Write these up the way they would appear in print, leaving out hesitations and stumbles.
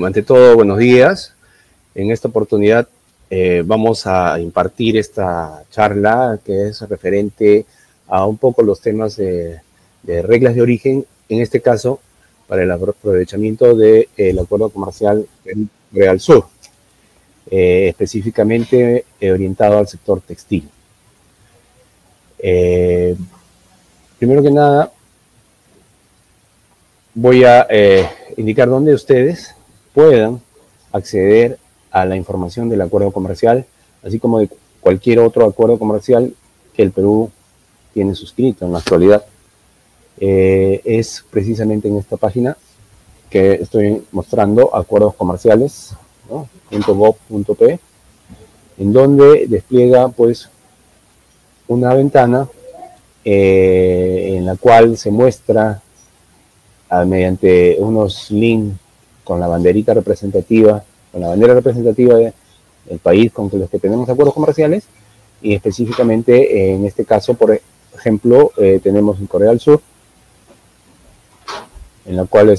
ante todo, buenos días. En esta oportunidad vamos a impartir esta charla que es referente a un poco los temas de reglas de origen, en este caso para el aprovechamiento del acuerdo comercial Real Sur, específicamente orientado al sector textil. Primero que nada, voy a indicar dónde ustedes puedan acceder a la información del acuerdo comercial, así como de cualquier otro acuerdo comercial que el Perú tiene suscrito en la actualidad. Es precisamente en esta página que estoy mostrando, acuerdos comerciales, ¿no? .gov.p, en donde despliega pues una ventana en la cual se muestra mediante unos links con la banderita representativa, con la bandera representativa del país con los que tenemos acuerdos comerciales, y específicamente en este caso, por ejemplo, tenemos en Corea del Sur, en la cual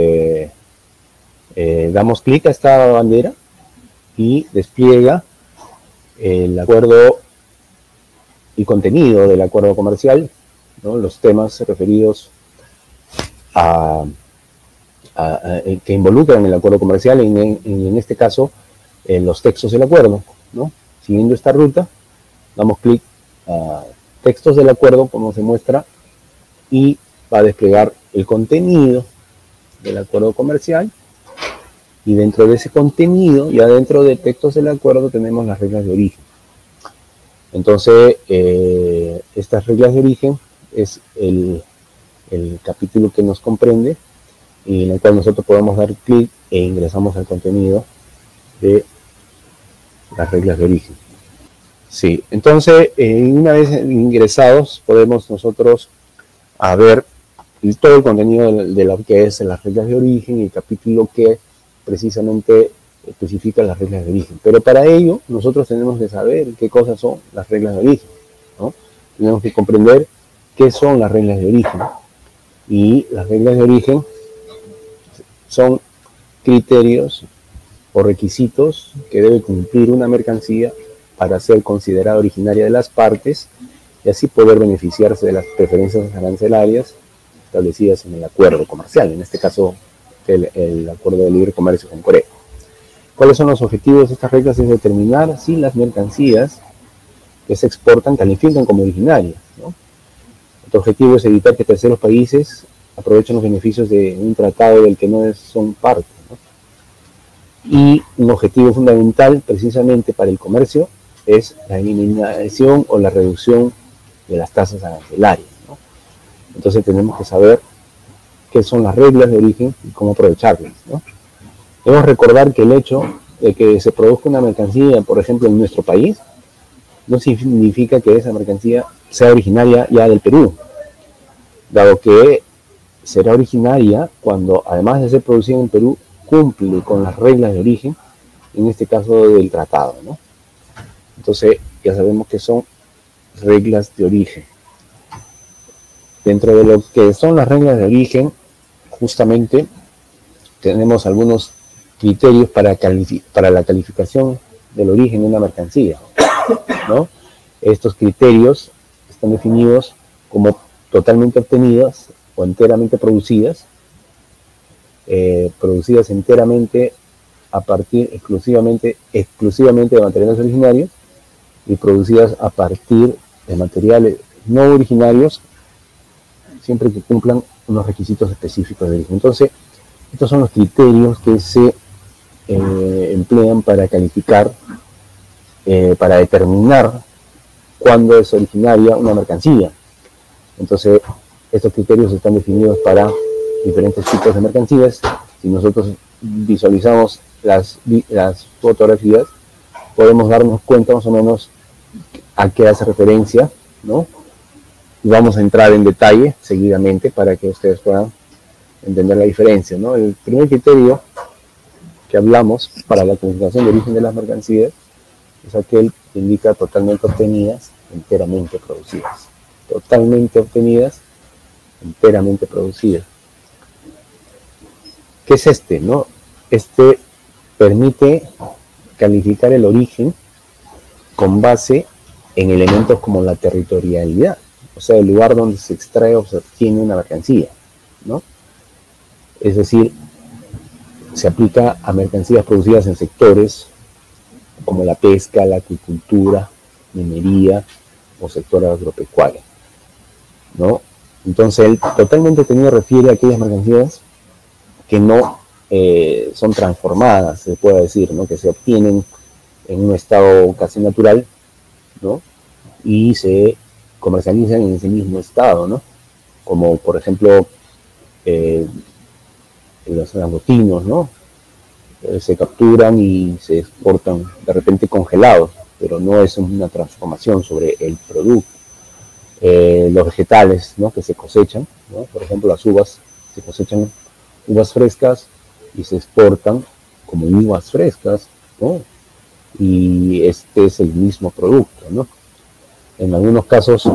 damos clic a esta bandera y despliega el acuerdo y contenido del acuerdo comercial, ¿no? Los temas referidos que involucran el acuerdo comercial, en este caso los textos del acuerdo, ¿no? Siguiendo esta ruta, damos clic a textos del acuerdo, como se muestra, y va a desplegar el contenido del acuerdo comercial, y dentro de ese contenido, ya dentro de textos del acuerdo, tenemos las reglas de origen. Entonces, estas reglas de origen es el capítulo que nos comprende, y en el cual nosotros podemos dar clic e ingresamos al contenido de las reglas de origen. Sí, entonces, una vez ingresados, podemos nosotros ver todo el contenido de lo que es las reglas de origen y el capítulo que precisamente especifica las reglas de origen. Pero para ello, nosotros tenemos que saber qué cosas son las reglas de origen, ¿no? Tenemos que comprender qué son las reglas de origen. Y las reglas de origen son criterios o requisitos que debe cumplir una mercancía para ser considerada originaria de las partes y así poder beneficiarse de las preferencias arancelarias establecidas en el acuerdo comercial, en este caso el acuerdo de libre comercio con Corea. ¿Cuáles son los objetivos de estas reglas? Es determinar si las mercancías que se exportan califican como originarias, ¿no? Otro objetivo es evitar que terceros países aprovechen los beneficios de un tratado del que no son parte, ¿no? Y un objetivo fundamental precisamente para el comercio es la eliminación o la reducción de las tasas arancelarias, ¿no? Entonces tenemos que saber qué son las reglas de origen y cómo aprovecharlas, ¿no? Debemos recordar que el hecho de que se produzca una mercancía, por ejemplo, en nuestro país, no significa que esa mercancía sea originaria ya del Perú, dado que será originaria cuando, además de ser producida en Perú, cumple con las reglas de origen, en este caso del tratado, ¿no? Entonces, ya sabemos que son reglas de origen. Dentro de lo que son las reglas de origen, justamente tenemos algunos criterios para la calificación del origen de una mercancía, ¿no? Estos criterios están definidos como totalmente obtenidas o enteramente producidas enteramente a partir exclusivamente de materiales originarios y producidas a partir de materiales no originarios, siempre que cumplan unos requisitos específicos de origen. Entonces, estos son los criterios que se emplean para calificar, para determinar cuándo es originaria una mercancía. Entonces, estos criterios están definidos para diferentes tipos de mercancías. Si nosotros visualizamos las fotografías, podemos darnos cuenta más o menos a qué hace referencia, ¿no? Y vamos a entrar en detalle seguidamente para que ustedes puedan entender la diferencia, ¿no? El primer criterio que hablamos para la calificación de origen de las mercancías es aquel que indica totalmente obtenidas, enteramente producidas. Totalmente obtenidas, enteramente producidas. ¿Qué es este, no? Este permite calificar el origen con base en elementos como la territorialidad, o sea, el lugar donde se extrae o se obtiene una mercancía, ¿no? Es decir, se aplica a mercancías producidas en sectores como la pesca, la acuicultura, minería o sector agropecuario, ¿no? Entonces, el totalmente obtenido refiere a aquellas mercancías que no son transformadas, se puede decir, ¿no? Que se obtienen en un estado casi natural, ¿no? Y se comercializan en ese mismo estado, ¿no? Como por ejemplo los langostinos, ¿no? Se capturan y se exportan de repente congelados, pero no es una transformación sobre el producto. Los vegetales, ¿no? Que se cosechan, ¿no? Por ejemplo las uvas, se cosechan uvas frescas y se exportan como uvas frescas, ¿no? Y este es el mismo producto, ¿no? En algunos casos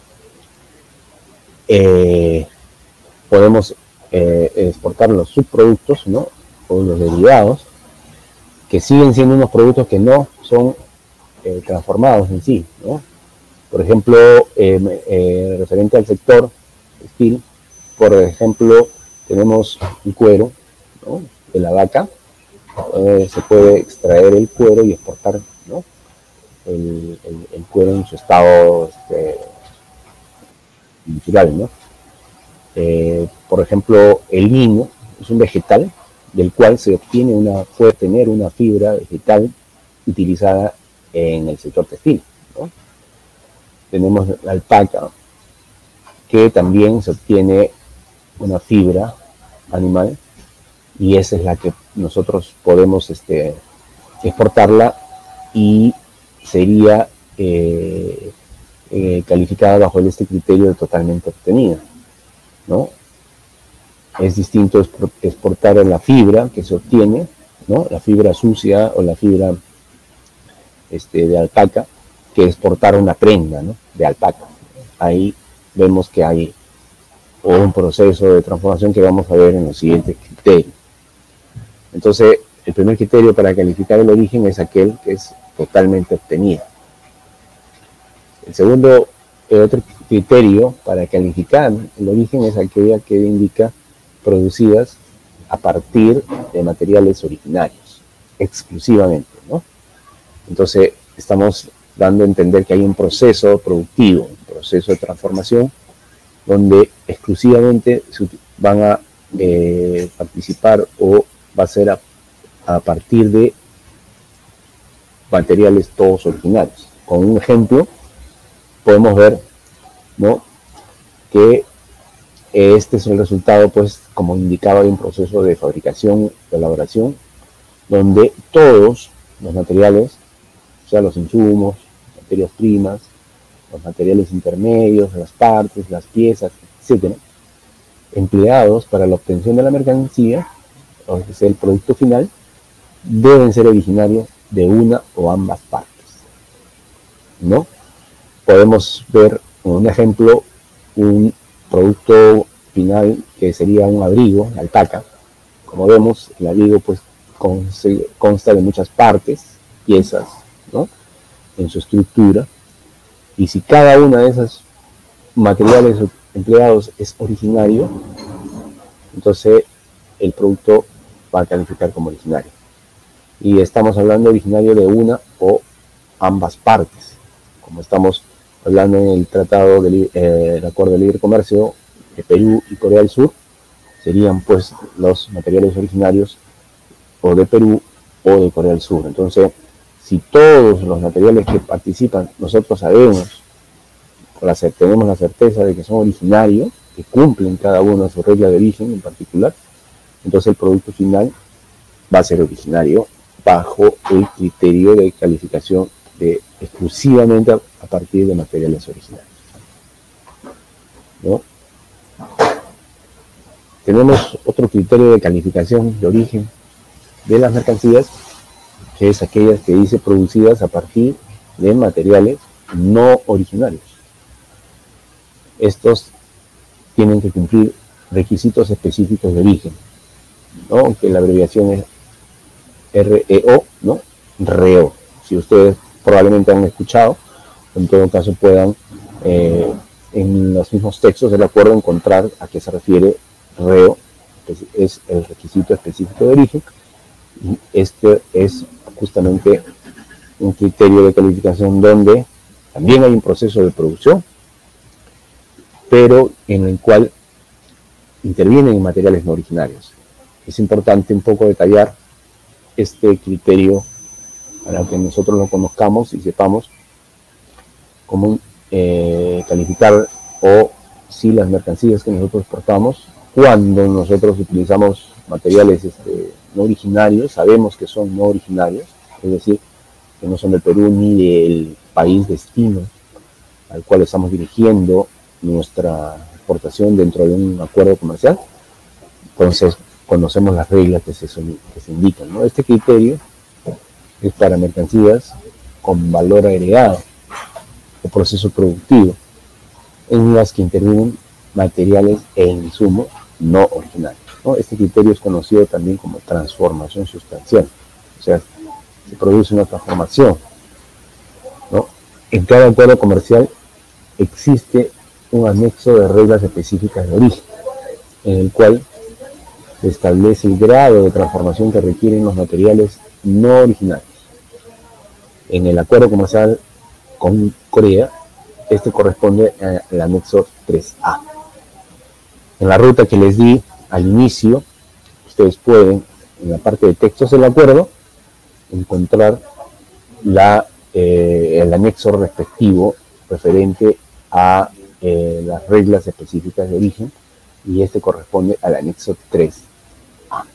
podemos exportar los subproductos, ¿no? O los derivados, que siguen siendo unos productos que no son transformados en sí, ¿no? Por ejemplo, referente al sector textil, por ejemplo, tenemos el cuero, ¿no? De la vaca, se puede extraer el cuero y exportar, ¿no? El cuero en su estado natural, ¿no? Por ejemplo, el lino es un vegetal del cual se obtiene puede tener una fibra vegetal utilizada en el sector textil, ¿no? Tenemos la alpaca, que también se obtiene una fibra animal y esa es la que nosotros podemos exportarla y sería calificada bajo este criterio de totalmente obtenida, ¿no? Es distinto exportar la fibra que se obtiene, ¿no? La fibra sucia o la fibra de alpaca, que exportar una prenda, ¿no? De alpaca. Ahí vemos que hay un proceso de transformación que vamos a ver en los siguientes criterios. Entonces, el primer criterio para calificar el origen es aquel que es totalmente obtenido. El segundo, otro criterio para calificar el origen es aquella que indica producidas a partir de materiales originarios, exclusivamente, ¿no? Entonces, estamos dando a entender que hay un proceso productivo, un proceso de transformación, donde exclusivamente van a participar o va a ser a partir de materiales todos originarios. Con un ejemplo, podemos ver, ¿no? Que este es el resultado, pues, como indicaba, de un proceso de fabricación, de elaboración, donde todos los materiales, o sea, los insumos, materias primas, los materiales intermedios, las partes, las piezas, etcétera, empleados para la obtención de la mercancía, o sea, el producto final, deben ser originarios de una o ambas partes, ¿no? Podemos ver un ejemplo, un producto final que sería un abrigo, la alpaca. Como vemos, el abrigo pues consta de muchas partes, piezas, ¿no? En su estructura, y si cada una de esos materiales empleados es originario, entonces el producto va a calificar como originario. Y estamos hablando de originario de una o ambas partes, como estamos hablando en el Tratado del Acuerdo de Libre Comercio de Perú y Corea del Sur, serían pues los materiales originarios o de Perú o de Corea del Sur. Entonces, si todos los materiales que participan, nosotros sabemos, tenemos la certeza de que son originarios, que cumplen cada uno su regla de origen en particular, entonces el producto final va a ser originario bajo el criterio de calificación de exclusivamente a partir de materiales originarios, ¿no? Tenemos otro criterio de calificación de origen de las mercancías, que es aquellas que dice producidas a partir de materiales no originarios. Estos tienen que cumplir requisitos específicos de origen, ¿no? Que la abreviación es REO, ¿no? REO. Si ustedes probablemente han escuchado, en todo caso puedan en los mismos textos del acuerdo encontrar a qué se refiere REO, que es el requisito específico de origen, y este es justamente un criterio de calificación donde también hay un proceso de producción, pero en el cual intervienen materiales no originarios. Es importante un poco detallar este criterio para que nosotros lo conozcamos y sepamos cómo calificar o si las mercancías que nosotros exportamos, cuando nosotros utilizamos materiales no originarios, sabemos que son no originarios, es decir, que no son del Perú ni del país destino al cual estamos dirigiendo nuestra exportación dentro de un acuerdo comercial. Entonces conocemos las reglas que se indican, ¿no? Este criterio es para mercancías con valor agregado o proceso productivo en las que intervienen materiales e insumos no originarios, ¿no? Este criterio es conocido también como transformación sustancial, o sea, se produce una transformación, ¿no? En cada acuerdo comercial existe un anexo de reglas específicas de origen, en el cual se establece el grado de transformación que requieren los materiales no originarios. En el acuerdo comercial con Corea, este corresponde al anexo 3A. En la ruta que les di al inicio, ustedes pueden, en la parte de textos del acuerdo, encontrar el anexo respectivo referente a las reglas específicas de origen, y este corresponde al anexo 3A.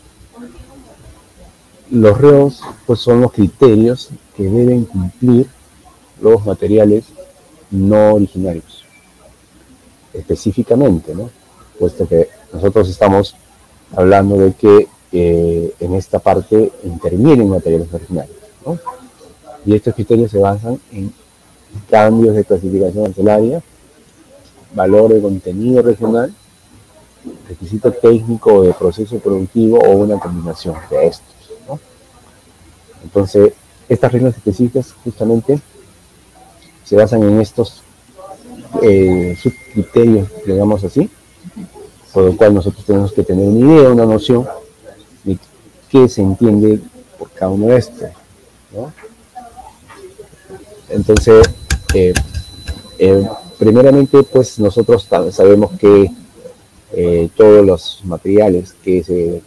Los REOs pues, son los criterios que deben cumplir los materiales no originarios, específicamente, ¿no? Puesto que nosotros estamos hablando de que en esta parte intervienen materiales originarios, ¿no? Y estos criterios se basan en cambios de clasificación arancelaria, valor de contenido regional, requisito técnico o de proceso productivo o una combinación de estos, ¿no? Entonces, estas reglas específicas justamente se basan en estos subcriterios, digamos así, por lo cual nosotros tenemos que tener una idea, una noción de qué se entiende por cada uno de estos, ¿no? Entonces, primeramente, pues nosotros sabemos que todos los materiales que se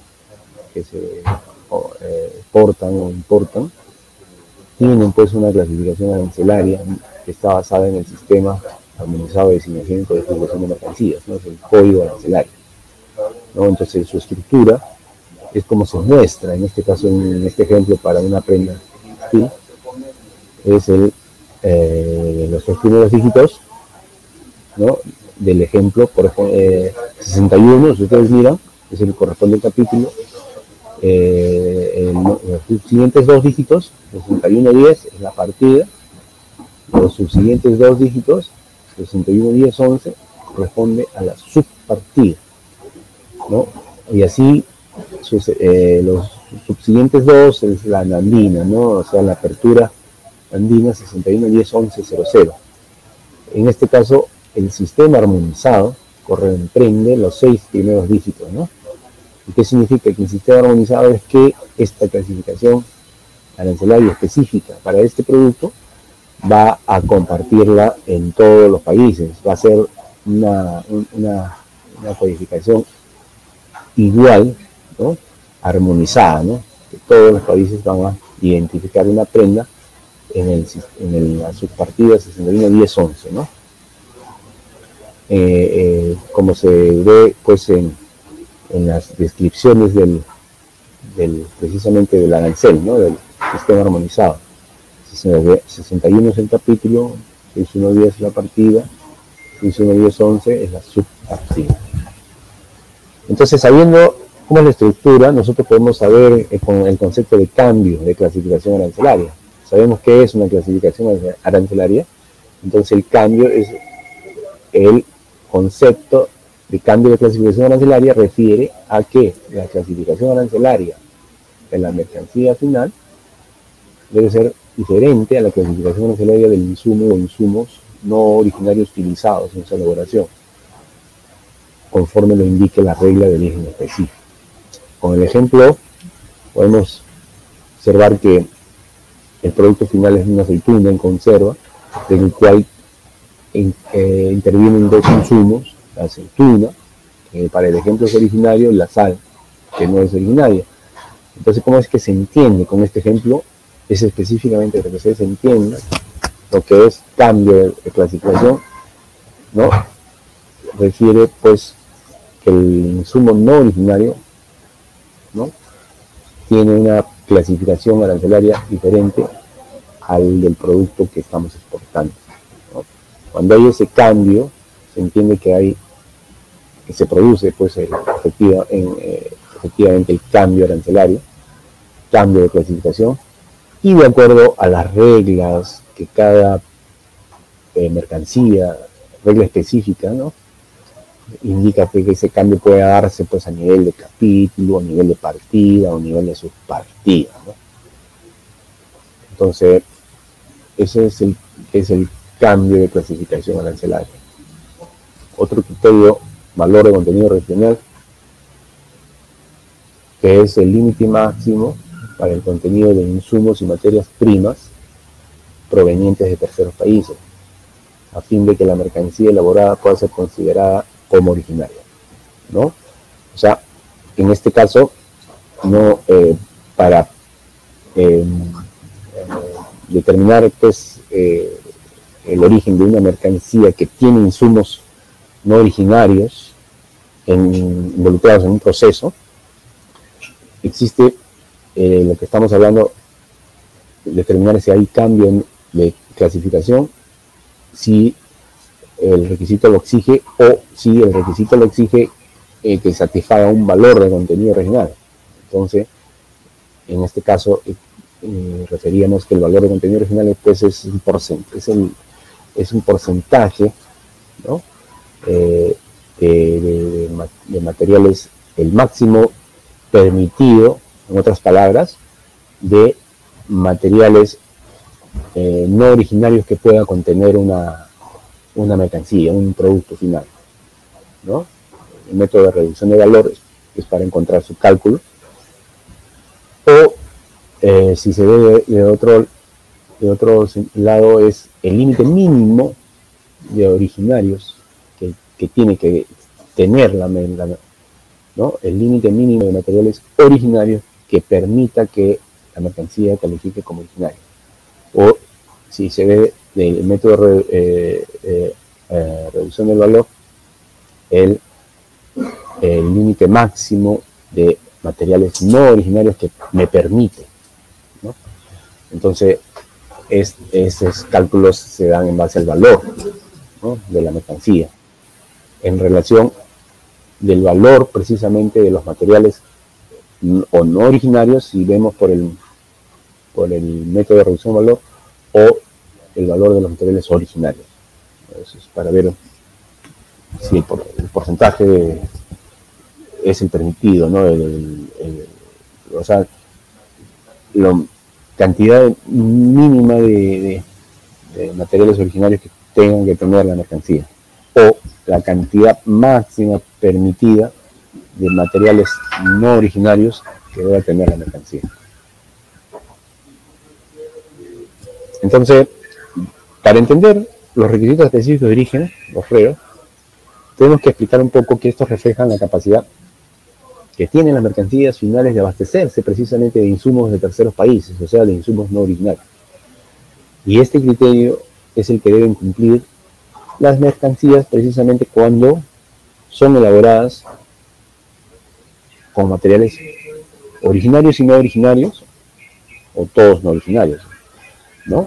exportan o importan tienen pues una clasificación arancelaria que está basada en el sistema armonizado de designación y codificación de mercancías, ¿no? Es el código arancelario, ¿no? Entonces su estructura es como se muestra, en este caso, en este ejemplo para una prenda, ¿sí? Es los tres primeros dígitos, ¿no? Del ejemplo, por ejemplo, 61, si ustedes miran, es el que corresponde al capítulo. Los siguientes dos dígitos, 6110, es la partida. Los subsiguientes dos dígitos, 611011, corresponde a la subpartida, ¿no? Y así los subsiguientes dos es la andina, ¿no? O sea, la apertura andina 61101100. En este caso, el sistema armonizado comprende los 6 primeros dígitos, ¿no? ¿Y qué significa? Que el sistema armonizado es que esta clasificación arancelaria específica para este producto va a compartirla en todos los países, va a ser una codificación igual, ¿no? Armonizada, ¿no? Que todos los países van a identificar una prenda en la subpartida 611011, ¿no? Como se ve pues en las descripciones precisamente del arancel, ¿no? Del sistema armonizado. 61 es el capítulo, 6110 es la partida, 611011 es la subpartida. Entonces, sabiendo cómo es la estructura, nosotros podemos saber con el concepto de cambio de clasificación arancelaria. Sabemos qué es una clasificación arancelaria, entonces el cambio es el concepto de cambio de clasificación arancelaria refiere a que la clasificación arancelaria de la mercancía final debe ser diferente a la clasificación arancelaria del insumo o insumos no originarios utilizados en su elaboración, conforme lo indique la regla de origen específico. Con el ejemplo, podemos observar que el producto final es una aceituna en conserva, en el cual intervienen dos insumos, la aceituna, que para el ejemplo es originario, y la sal, que no es originaria. Entonces, ¿cómo es que se entiende con este ejemplo? Es específicamente para que ustedes entiendan lo que es cambio de clasificación, ¿no? Refiere, pues, que el insumo no originario, ¿no?, tiene una clasificación arancelaria diferente al del producto que estamos exportando, ¿no? Cuando hay ese cambio, se entiende que se produce, pues, efectivamente el cambio arancelario, cambio de clasificación, y de acuerdo a las reglas que cada mercancía, regla específica, ¿no?, indica que ese cambio puede darse, pues, a nivel de capítulo, a nivel de partida o a nivel de subpartida, ¿no? Entonces, ese es el cambio de clasificación arancelaria. Otro criterio, valor de contenido regional, que es el límite máximo para el contenido de insumos y materias primas provenientes de terceros países, a fin de que la mercancía elaborada pueda ser considerada como originaria, ¿no? O sea, en este caso, no, para determinar, pues, el origen de una mercancía que tiene insumos no originarios involucrados en un proceso, existe lo que estamos hablando, determinar si hay cambio de clasificación, si el requisito lo exige, o si el requisito lo exige que satisfaga un valor de contenido regional. Entonces, en este caso, referíamos que el valor de contenido regional, pues, es un porcentaje, ¿no?, de materiales, el máximo permitido, en otras palabras, de materiales no originarios que pueda contener una mercancía, un producto final, ¿no? El método de reducción de valores es para encontrar su cálculo, o si se ve de otro lado, es el límite mínimo de originarios que tiene que tener ¿no?, el límite mínimo de materiales originarios que permita que la mercancía califique como originaria. O si se ve del método de reducción del valor, el límite máximo de materiales no originarios que me permite, ¿no? Entonces, esos cálculos se dan en base al valor, ¿no?, de la mercancía, en relación del valor precisamente de los materiales o no originarios, si vemos por el método de reducción de valor, o el valor de los materiales originarios. Eso es para ver si el porcentaje es el permitido, ¿no? O sea, la cantidad mínima de materiales originarios que tengan que tener la mercancía, o la cantidad máxima permitida de materiales no originarios que debe tener la mercancía. Entonces, para entender los requisitos específicos de origen, los REO, tenemos que explicar un poco que estos reflejan la capacidad que tienen las mercancías finales de abastecerse precisamente de insumos de terceros países, o sea, de insumos no originarios. Y este criterio es el que deben cumplir las mercancías precisamente cuando son elaboradas con materiales originarios y no originarios, o todos no originarios, ¿no?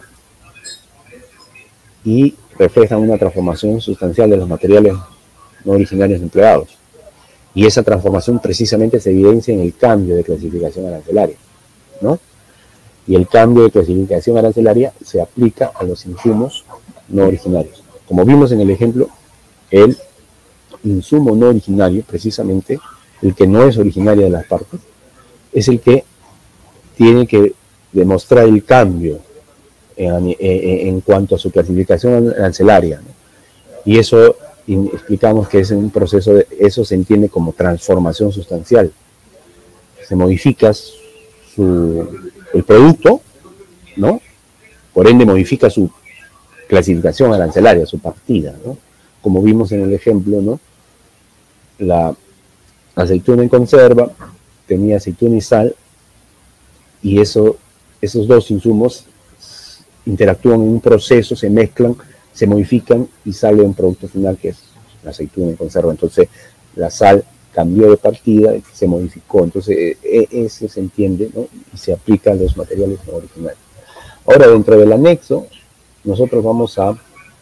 Y reflejan una transformación sustancial de los materiales no originarios empleados. Y esa transformación precisamente se evidencia en el cambio de clasificación arancelaria, ¿no? Y el cambio de clasificación arancelaria se aplica a los insumos no originarios. Como vimos en el ejemplo, el insumo no originario, precisamente el que no es originario de las partes, es el que tiene que demostrar el cambio en cuanto a su clasificación arancelaria, ¿no? Y eso explicamos que es un proceso, eso se entiende como transformación sustancial. Se modifica el producto, ¿no? Por ende modifica su clasificación arancelaria, su partida, ¿no? Como vimos en el ejemplo, ¿no? La aceituna en conserva tenía aceituna y sal, y esos dos insumos interactúan en un proceso, se mezclan, se modifican y sale un producto final que es la aceituna en conserva. Entonces la sal cambió de partida y se modificó. Entonces eso se entiende, ¿no? Y se aplica a los materiales no originales. Ahora, dentro del anexo, nosotros vamos a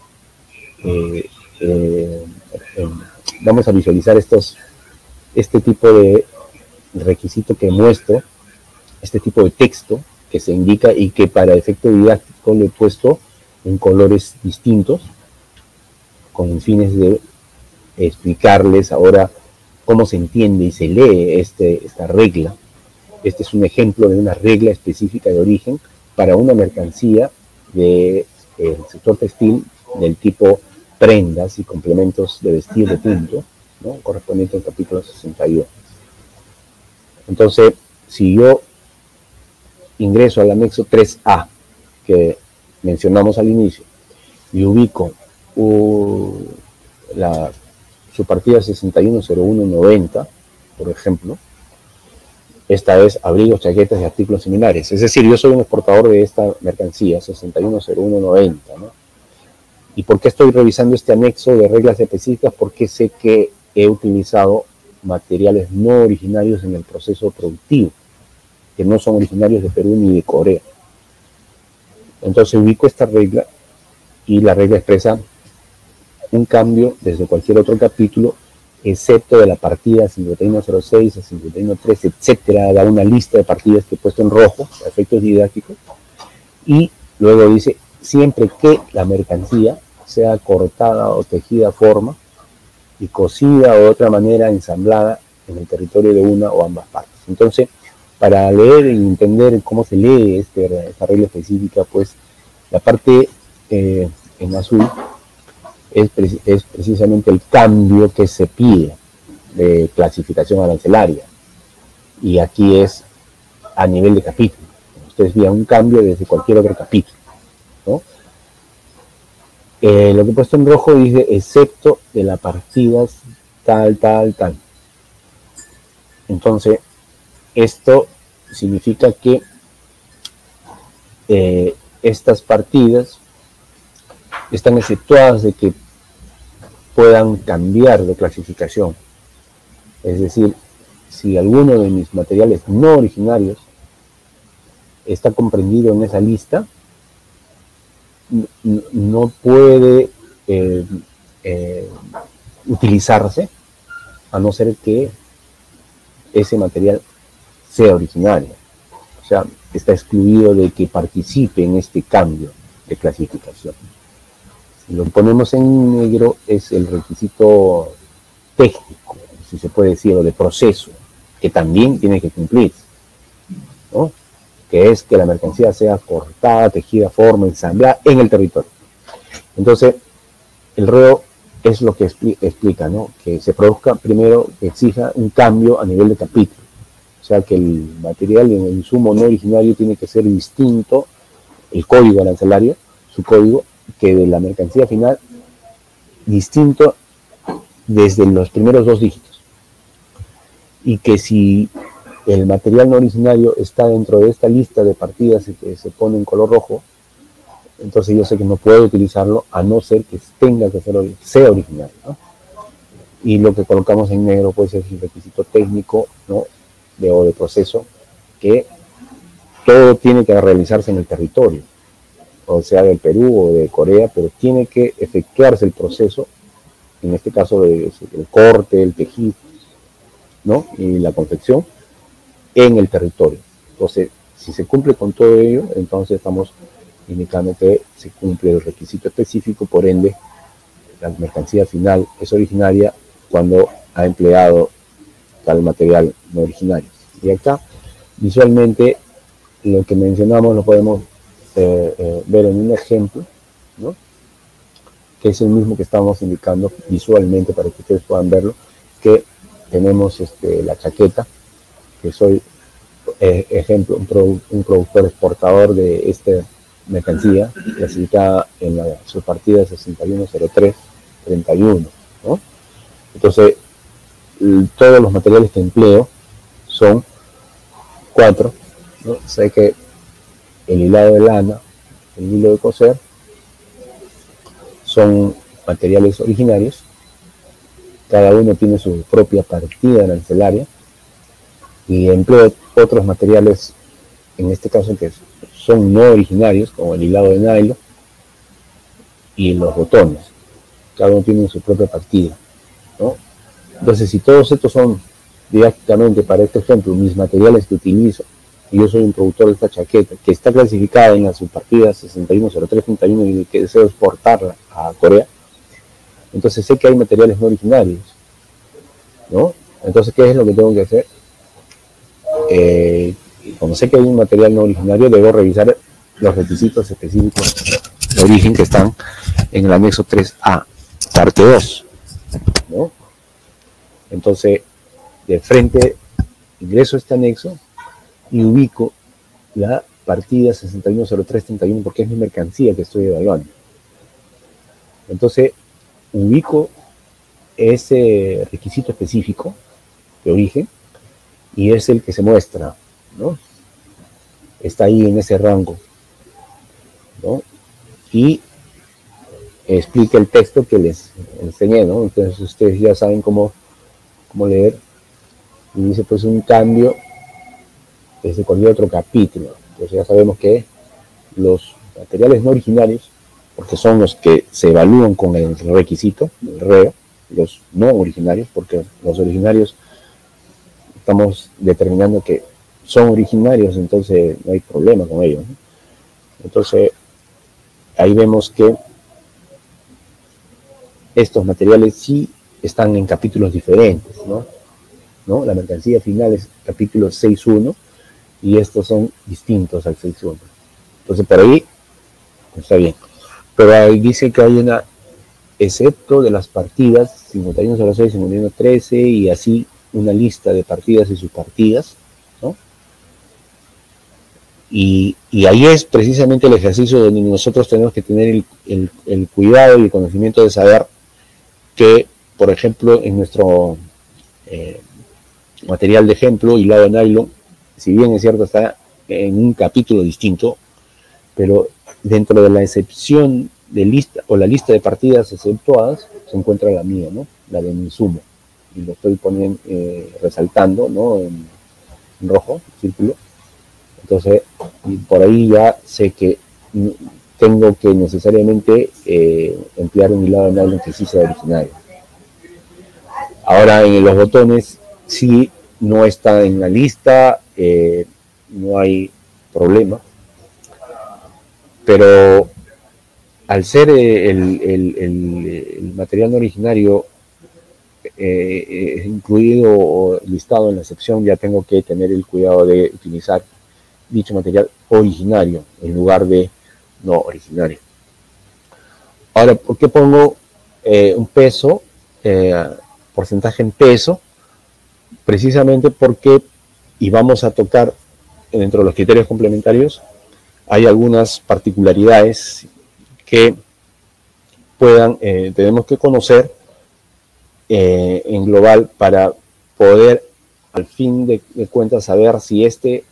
visualizar este tipo de requisito que muestro, este tipo de texto que se indica y que para efecto didáctico lo he puesto en colores distintos con fines de explicarles ahora cómo se entiende y se lee esta regla. Este es un ejemplo de una regla específica de origen para una mercancía del sector textil del tipo prendas y complementos de vestir de punto, ¿no? Correspondiente al capítulo 61. Entonces, si yo ingreso al anexo 3A que mencionamos al inicio y ubico su partida 610190, por ejemplo, esta es abrigos, chaquetas y artículos similares. Es decir, yo soy un exportador de esta mercancía 610190, ¿no? ¿Y por qué estoy revisando este anexo de reglas específicas? Porque sé que he utilizado materiales no originarios en el proceso productivo, que no son originarios de Perú ni de Corea. Entonces ubico esta regla y la regla expresa un cambio desde cualquier otro capítulo, excepto de la partida 5106 a 5113, etcétera. Da una lista de partidas que he puesto en rojo, a efectos didácticos, y luego dice, siempre que la mercancía sea cortada o tejida a forma y cosida o de otra manera ensamblada en el territorio de una o ambas partes. Entonces, para leer y entender cómo se lee esta regla específica, pues la parte en azul es precisamente el cambio que se pide de clasificación arancelaria, y aquí es a nivel de capítulo. Ustedes vean un cambio desde cualquier otro capítulo, ¿no? Lo que he puesto en rojo dice excepto de las partidas tal. Entonces esto significa que estas partidas están exceptuadas de que puedan cambiar de clasificación. Es decir, si alguno de mis materiales no originarios está comprendido en esa lista, no puede utilizarse a no ser que ese material sea originario. O sea, está excluido de que participe en este cambio de clasificación. Si lo ponemos en negro es el requisito técnico, si se puede decir, o de proceso, que también tiene que cumplirse, ¿no? Que es que la mercancía sea cortada, tejida, forma, ensamblada en el territorio. Entonces, el REO es lo que explica, ¿no? Que se produzca primero, que exija un cambio a nivel de capítulo. O sea, que el material y el insumo no originario tiene que ser distinto, el código arancelario, su código, que de la mercancía final, distinto desde los primeros 2 dígitos. Y que si el material no originario está dentro de esta lista de partidas que se pone en color rojo, entonces yo sé que no puedo utilizarlo a no ser que tenga que sea originario, ¿no? Y lo que colocamos en negro pues es el requisito técnico, ¿no? O de proceso, que todo tiene que realizarse en el territorio, o sea del Perú o de Corea, pero tiene que efectuarse el proceso, en este caso el corte, el tejido, ¿no? Y la confección en el territorio. Entonces, si se cumple con todo ello, entonces estamos indicando que se cumple el requisito específico, por ende, la mercancía final es originaria cuando ha empleado tal material no originario. Y acá, visualmente, lo que mencionamos lo podemos ver en un ejemplo, ¿no? Que es el mismo que estamos indicando visualmente para que ustedes puedan verlo, que tenemos la chaqueta, que soy ejemplo, un productor exportador de esta mercancía clasificada en la subpartida 610331, ¿no? Entonces, todos los materiales que empleo son 4, ¿no? Sé que el hilado de lana, el hilo de coser, son materiales originarios, cada uno tiene su propia partida arancelaria, y empleo otros materiales, en este caso que son no originarios, como el hilado de nylon y los botones, cada uno tiene su propia partida, ¿no? Entonces, si todos estos son didácticamente, para este ejemplo, mis materiales que utilizo, y yo soy un productor de esta chaqueta, que está clasificada en la subpartida 610331 y que deseo exportarla a Corea, entonces sé que hay materiales no originarios, ¿no? Entonces, ¿qué es lo que tengo que hacer? Cuando sé que hay un material no originario, debo revisar los requisitos específicos de origen que están en el anexo 3A, parte 2, ¿no? Entonces, de frente ingreso a este anexo y ubico la partida 610331 porque es mi mercancía que estoy evaluando. Entonces, ubico ese requisito específico de origen y es el que se muestra, ¿no? Está ahí en ese rango, ¿no? Y explica el texto que les enseñé, ¿no? Entonces ustedes ya saben cómo leer, y dice pues un cambio desde cualquier otro capítulo. Entonces ya sabemos que los materiales no originarios, porque son los que se evalúan con el requisito, el REO, los no originarios, porque los originarios estamos determinando que son originarios, entonces no hay problema con ellos, ¿no? Entonces ahí vemos que estos materiales sí están en capítulos diferentes, ¿no? La mercancía final es capítulo 6.1 y estos son distintos al 6.1. Entonces por ahí está bien. Pero ahí dice que hay una, excepto de las partidas 5106, 5113 y así una lista de partidas y subpartidas, ¿no? Y ahí es precisamente el ejercicio donde nosotros tenemos que tener el cuidado y el conocimiento de saber que, por ejemplo, en nuestro material de ejemplo, hilado de nylon, si bien es cierto está en un capítulo distinto, pero dentro de la excepción de lista o la lista de partidas exceptuadas se encuentra la mía, ¿no? La de mi insumo, y lo estoy poniendo, resaltando, ¿no? En rojo, círculo. Entonces, por ahí ya sé que tengo que necesariamente emplear un hilado de nylon que sí sea originario. Ahora, en los botones sí no está en la lista, no hay problema, pero al ser el material no originario incluido o listado en la excepción, ya tengo que tener el cuidado de utilizar dicho material originario en lugar de no originario. Ahora, ¿por qué pongo un peso, porcentaje en peso? Precisamente porque, y vamos a tocar dentro de los criterios complementarios, hay algunas particularidades que tenemos que conocer en global para poder, al fin de cuentas, saber si este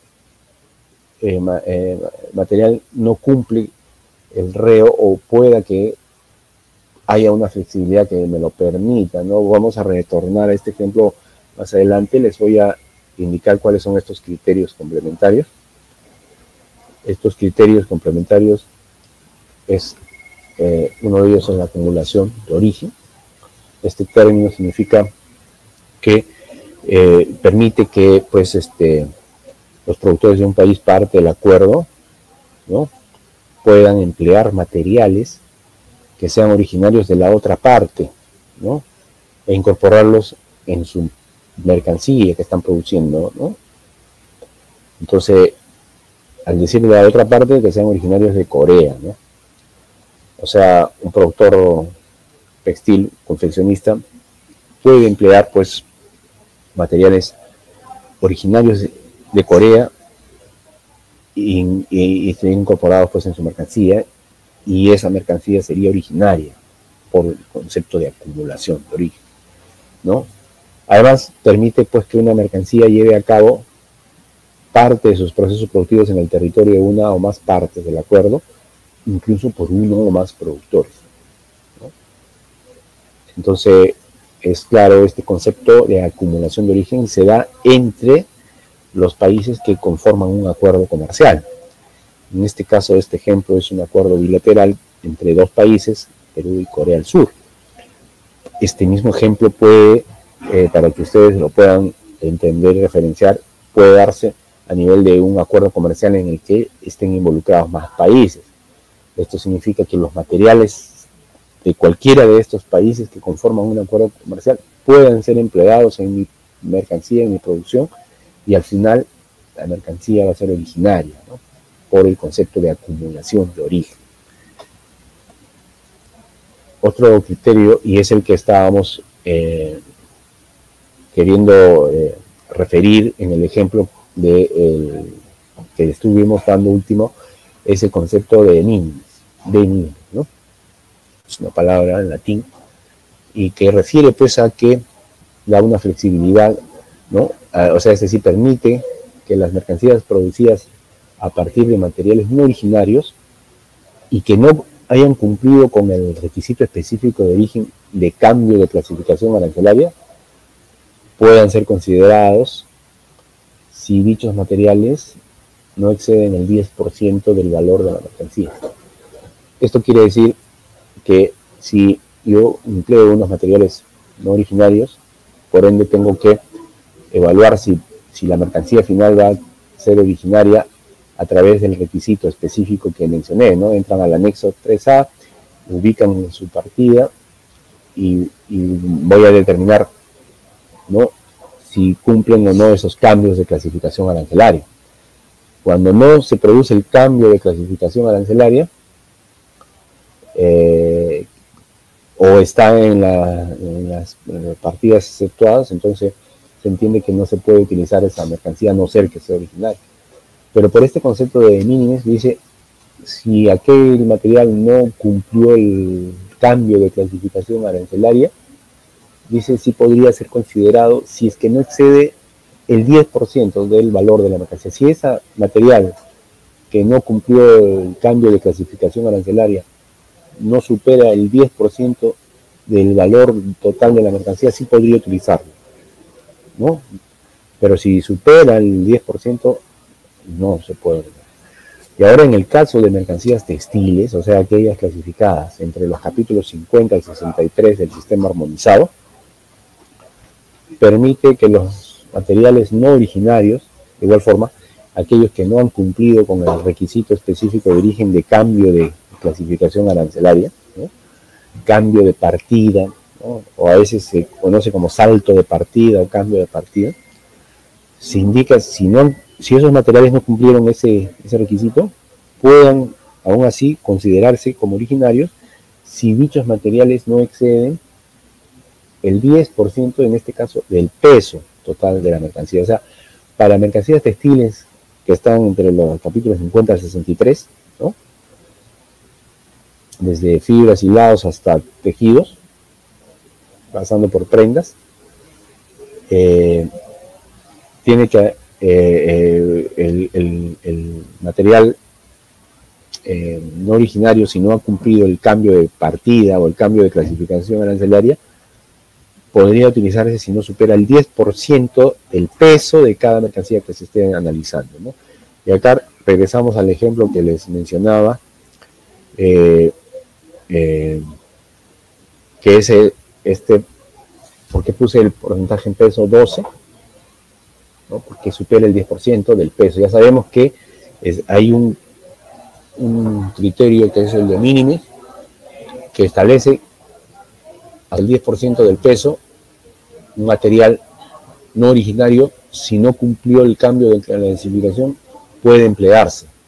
material no cumple el REO o pueda que haya una flexibilidad que me lo permita, ¿no? Vamos a retornar a este ejemplo más adelante. Les voy a indicar cuáles son estos criterios complementarios. Estos criterios complementarios es uno de ellos es la acumulación de origen. Este término significa que permite que pues los productores de un país parte del acuerdo, ¿no? Puedan emplear materiales que sean originarios de la otra parte, ¿no? E incorporarlos en su mercancía que están produciendo, ¿no? Entonces, al decir de la otra parte que sean originarios de Corea, ¿no? O sea, un productor textil, confeccionista, puede emplear pues materiales originarios de Corea y estén incorporados pues en su mercancía, y esa mercancía sería originaria por el concepto de acumulación de origen, ¿no? Además, permite pues que una mercancía lleve a cabo parte de sus procesos productivos en el territorio de una o más partes del acuerdo, incluso por uno o más productores, ¿no? Entonces, es claro, este concepto de acumulación de origen se da entre los países que conforman un acuerdo comercial. En este caso, este ejemplo es un acuerdo bilateral entre dos países, Perú y Corea del Sur. Este mismo ejemplo puede, para que ustedes lo puedan entender y referenciar, puede darse a nivel de un acuerdo comercial en el que estén involucrados más países. Esto significa que los materiales de cualquiera de estos países que conforman un acuerdo comercial puedan ser empleados en mi mercancía, en mi producción, y al final la mercancía va a ser originaria, ¿no? Por el concepto de acumulación de origen. Otro criterio, y es el que estábamos queriendo referir en el ejemplo que estuvimos dando último, es el concepto de minimis, ¿no? Es una palabra en latín y que refiere pues a que da una flexibilidad, ¿no? O sea, es decir, permite que las mercancías producidas a partir de materiales no originarios y que no hayan cumplido con el requisito específico de origen de cambio de clasificación arancelaria puedan ser considerados si dichos materiales no exceden el 10% del valor de la mercancía. Esto quiere decir que si yo empleo unos materiales no originarios, por ende tengo que evaluar si la mercancía final va a ser originaria a través del requisito específico que mencioné, ¿no? Entran al anexo 3A, ubican su partida y voy a determinar, ¿no?, si cumplen o no esos cambios de clasificación arancelaria. Cuando no se produce el cambio de clasificación arancelaria, o está en las partidas exceptuadas, entonces se entiende que no se puede utilizar esa mercancía a no ser que sea originaria. Pero por este concepto de minimis dice, si aquel material no cumplió el cambio de clasificación arancelaria, dice si podría ser considerado si es que no excede el 10% del valor de la mercancía. Si ese material que no cumplió el cambio de clasificación arancelaria no supera el 10% del valor total de la mercancía, sí podría utilizarlo, ¿no? Pero si supera el 10%, no se puede. Y ahora en el caso de mercancías textiles, o sea, aquellas clasificadas entre los capítulos 50 y 63 del sistema armonizado, permite que los materiales no originarios, de igual forma, aquellos que no han cumplido con el requisito específico de origen de cambio de clasificación arancelaria, ¿no?, cambio de partida, ¿no?, o a veces se conoce como salto de partida o cambio de partida, se indica si esos materiales no cumplieron ese requisito, puedan aún así considerarse como originarios si dichos materiales no exceden el 10%, en este caso, del peso total de la mercancía. O sea, para mercancías textiles que están entre los capítulos 50 al 63, ¿no?, desde fibras, hilados hasta tejidos, pasando por prendas, tiene que el material no originario, si no ha cumplido el cambio de partida o el cambio de clasificación arancelaria, podría utilizarse si no supera el 10% del peso de cada mercancía que se esté analizando, ¿no? Y acá regresamos al ejemplo que les mencionaba, que es porque puse el porcentaje en peso 12, ¿no?, porque supera el 10% del peso. Ya sabemos que hay un criterio que es el de minimis, que establece al 10% del peso un material no originario, si no cumplió el cambio de clasificación, puede emplearse,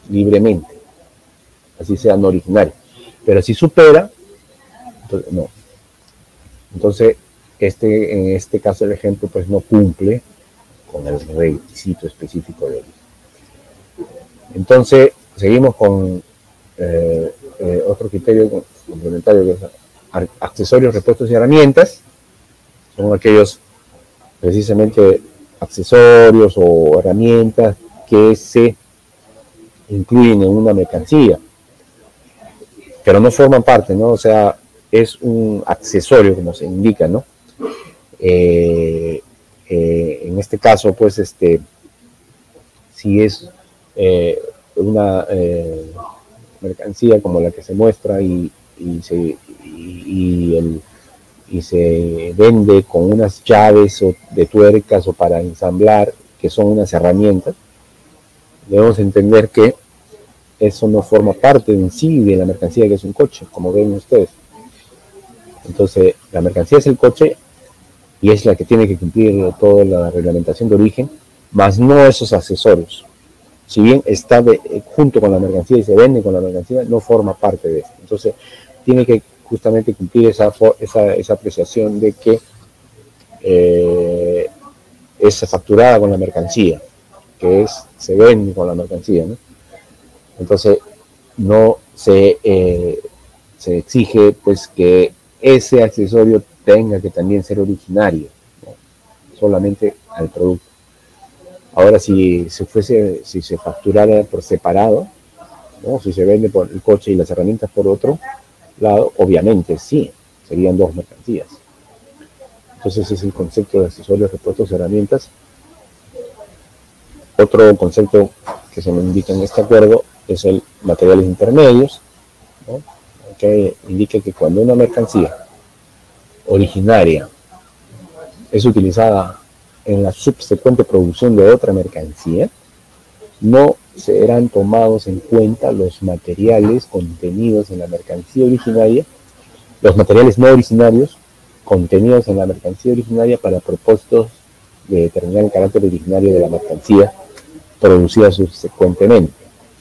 libremente, así sea no originario. Pero si supera, entonces no. Entonces, en este caso el ejemplo pues no cumple con el requisito específico de origen. Entonces, seguimos con otro criterio complementario, que es accesorios, repuestos y herramientas. Son aquellos precisamente accesorios o herramientas que se incluyen en una mercancía, pero no forman parte, ¿no? O sea, es un accesorio, como se indica, ¿no? En este caso, pues, si es una mercancía como la que se muestra y se vende con unas llaves de tuercas o para ensamblar, que son unas herramientas, debemos entender que eso no forma parte en sí de la mercancía, que es un coche, como ven ustedes. Entonces, la mercancía es el coche y es la que tiene que cumplir toda la reglamentación de origen, más no esos accesorios. Si bien está junto con la mercancía y se vende con la mercancía, no forma parte de esto. Entonces, tiene que justamente cumplir esa apreciación de que es facturada con la mercancía, que se vende con la mercancía, ¿no? Entonces, no se exige pues que ese accesorio tenga que también ser originario, ¿no? Solamente al producto. Ahora, si se facturara por separado, ¿no? Si se vende por el coche y las herramientas por otro lado, obviamente sí, serían dos mercancías. Entonces ese es el concepto de accesorios, repuestos y herramientas. Otro concepto que se me indica en este acuerdo es el materiales intermedios, ¿no? Que indica que cuando una mercancía originaria es utilizada en la subsecuente producción de otra mercancía, no serán tomados en cuenta los materiales contenidos en la mercancía originaria, los materiales no originarios contenidos en la mercancía originaria para propósitos de determinar el carácter originario de la mercancía producida subsecuentemente.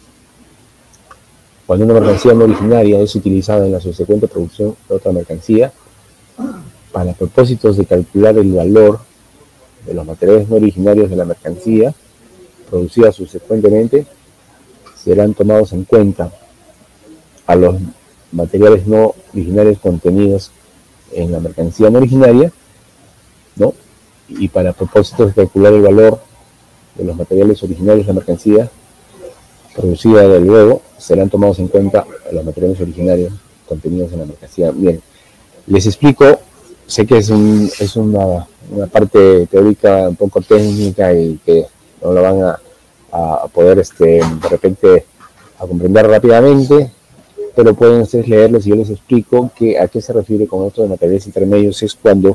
Cuando una mercancía no originaria es utilizada en la subsecuente producción de otra mercancía, para propósitos de calcular el valor de los materiales no originarios de la mercancía producida subsecuentemente, serán tomados en cuenta a los materiales no originarios contenidos en la mercancía no originaria, ¿no? Y para propósitos de calcular el valor de los materiales originarios de la mercancía producida de luego, serán tomados en cuenta los materiales originarios contenidos en la mercancía. Bien, les explico, sé que es una parte teórica un poco técnica y que no lo van a poder de repente a comprender rápidamente, pero pueden ustedes leerlo si yo les explico a qué se refiere con esto de materiales intermedios. Es cuando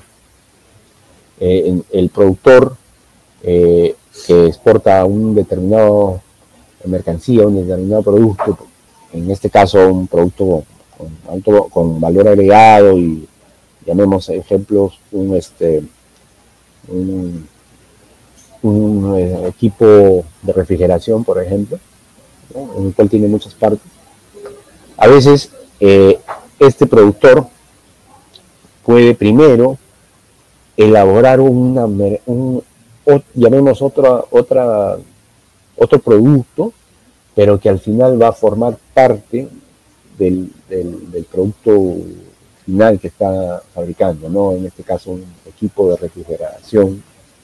el productor que exporta un determinado mercancía, un determinado producto, en este caso un producto con valor agregado, y llamemos ejemplos un equipo de refrigeración, por ejemplo, ¿no? En el cual tiene muchas partes. A veces este productor puede primero elaborar llamemos otro producto, pero que al final va a formar parte del producto final que está fabricando, ¿no? En este caso un equipo de refrigeración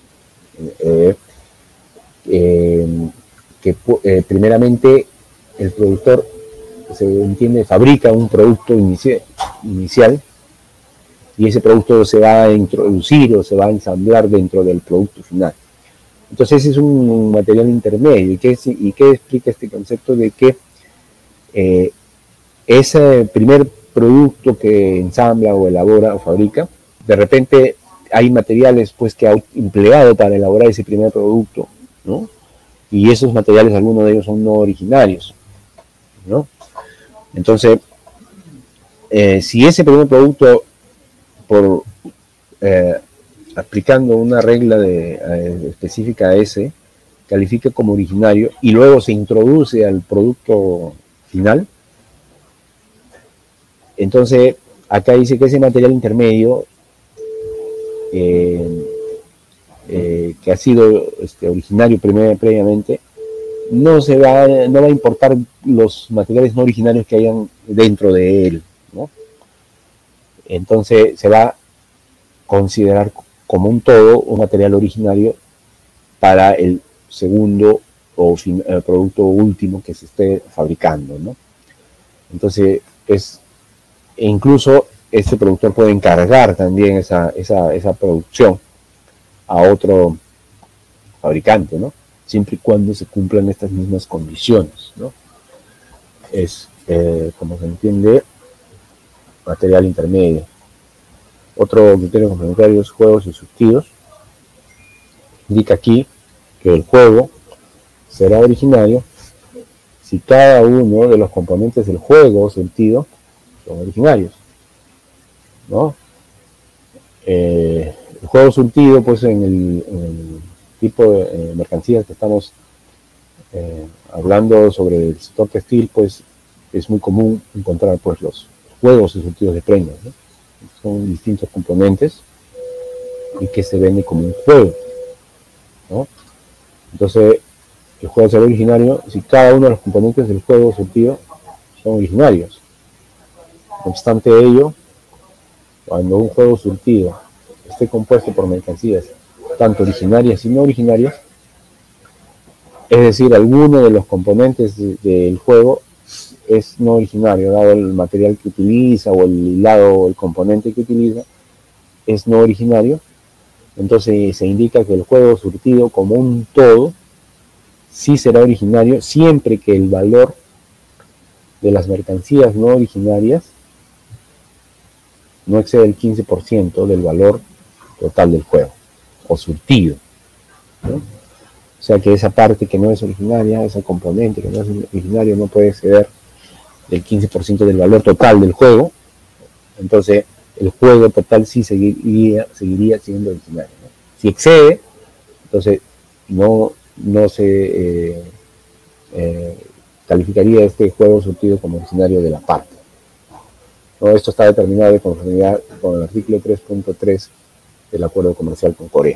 que primeramente el productor, se entiende, fabrica un producto inicial, y ese producto se va a introducir o se va a ensamblar dentro del producto final. Entonces ese es un material intermedio. ¿Y qué explica este concepto de que ese primer producto que ensambla o elabora o fabrica, de repente hay materiales pues que ha empleado para elaborar ese primer producto, ¿no? Y esos materiales, algunos de ellos son no originarios, ¿no? Entonces, si ese primer producto, aplicando una regla específica a ese, califica como originario y luego se introduce al producto final, entonces acá dice que ese material intermedio que ha sido originario previamente, no va a importar los materiales no originarios que hayan dentro de él, ¿no? Entonces se va a considerar como un todo un material originario para el segundo o producto último que se esté fabricando, ¿no? Entonces incluso este productor puede encargar también esa producción a otro fabricante, ¿no? Siempre y cuando se cumplan estas mismas condiciones, ¿no? Como se entiende, material intermedio. Otro criterio complementario es juegos y surtidos. Indica aquí que el juego será originario si cada uno de los componentes del juego o surtido son originarios, ¿no? El juego surtido, pues en el tipo de mercancías que estamos hablando sobre el sector textil, pues es muy común encontrar pues los juegos y surtidos de prendas, ¿no? Son distintos componentes y que se vende como un juego, ¿no? Entonces el juego será originario si cada uno de los componentes del juego surtido son originarios. No obstante ello, cuando un juego surtido esté compuesto por mercancías tanto originarias y no originarias, es decir, alguno de los componentes del juego es no originario, dado el material que utiliza o el hilado o el componente que utiliza es no originario, entonces se indica que el juego surtido como un todo sí será originario siempre que el valor de las mercancías no originarias no excede el 15% del valor total del juego o surtido, ¿no? O sea que esa parte que no es originaria, ese componente que no es originario no puede exceder del 15% del valor total del juego. Entonces el juego total sí seguiría siendo originario, ¿no? Si excede, entonces no se calificaría este juego surtido como originario de la parte, ¿no? Esto está determinado de conformidad con el artículo 3.3 del acuerdo comercial con Corea.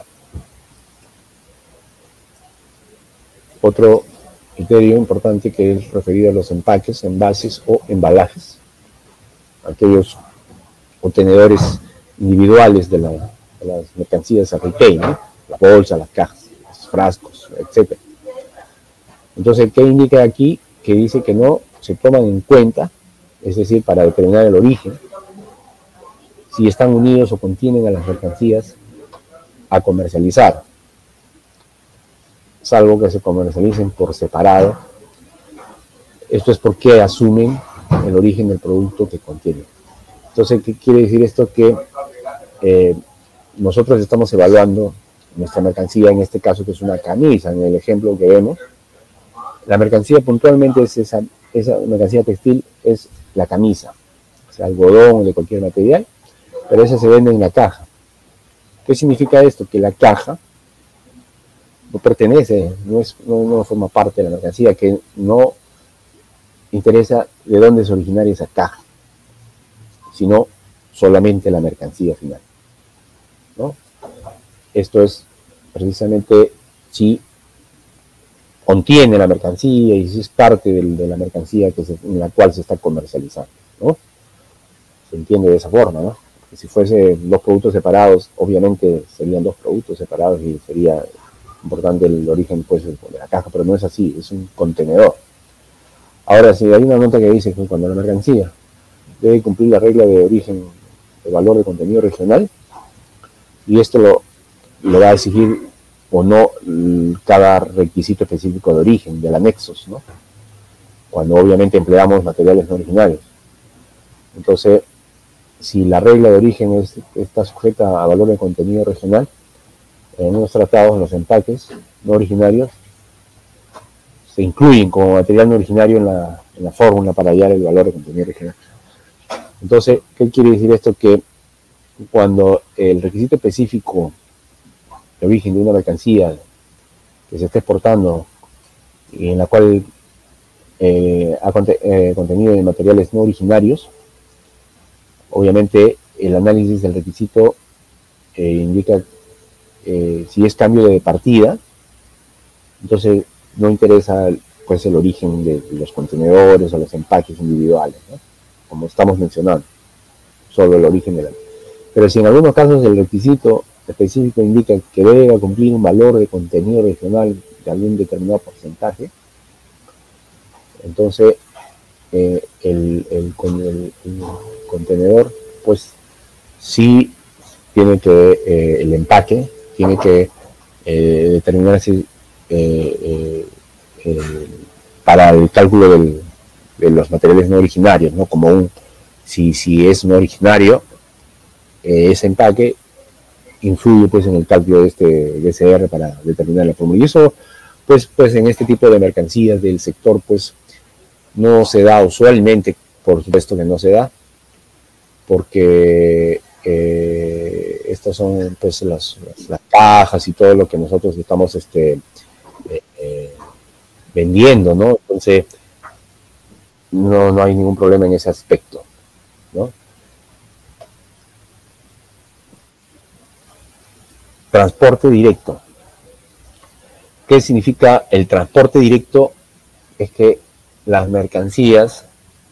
Otro criterio importante que es referido a los empaques, envases o embalajes, aquellos contenedores individuales de las mercancías a retail, ¿no? La bolsa, las cajas, los frascos, etc. Entonces, ¿qué indica aquí? Que dice que no se toman en cuenta, es decir, para determinar el origen, si están unidos o contienen a las mercancías a comercializar, salvo que se comercialicen por separado. Esto es porque asumen el origen del producto que contienen. Entonces, ¿qué quiere decir esto? Que nosotros estamos evaluando nuestra mercancía, en este caso que es una camisa, en el ejemplo que vemos. La mercancía puntualmente es esa mercancía textil, es la camisa, sea algodón o de cualquier material, pero esa se vende en la caja. ¿Qué significa esto? Que la caja no pertenece, no forma parte de la mercancía, que no interesa de dónde es originaria esa caja, sino solamente la mercancía final, ¿no? Esto es precisamente si contiene la mercancía y si es parte de la mercancía en la cual se está comercializando, ¿no? Se entiende de esa forma, ¿no? Porque si fuese dos productos separados, obviamente serían dos productos separados y sería importante el origen, pues, de la caja, pero no es así, es un contenedor. Ahora, si hay una nota que dice que cuando la mercancía debe cumplir la regla de origen de valor de contenido regional, y esto lo va a exigir o no cada requisito específico de origen, del anexos, ¿no? Cuando obviamente empleamos materiales no originarios. Entonces, si la regla de origen está sujeta a valor de contenido regional, en unos tratados, en los empaques no originarios, se incluyen como material no originario en la fórmula para hallar el valor de contenido regional. Entonces, ¿qué quiere decir esto? Que cuando el requisito específico de origen de una mercancía que se está exportando y en la cual ha contenido de materiales no originarios, obviamente el análisis del requisito indica si es cambio de partida, entonces no interesa pues el origen de los contenedores o los empaques individuales, ¿no? Como estamos mencionando, solo el origen de la... Pero si en algunos casos el requisito específico indica que debe cumplir un valor de contenido regional de algún determinado porcentaje, entonces el contenedor pues sí tiene que, el empaque tiene que determinarse para el cálculo de los materiales no originarios, ¿no? Como si es no originario, ese empaque influye pues en el cálculo de ese R para determinar la fórmula. Y eso pues en este tipo de mercancías del sector pues no se da usualmente, por supuesto que no se da, porque estas son pues las cajas y todo lo que nosotros estamos vendiendo, ¿no? Entonces no hay ningún problema en ese aspecto, ¿no? Transporte directo. ¿Qué significa el transporte directo? Es que las mercancías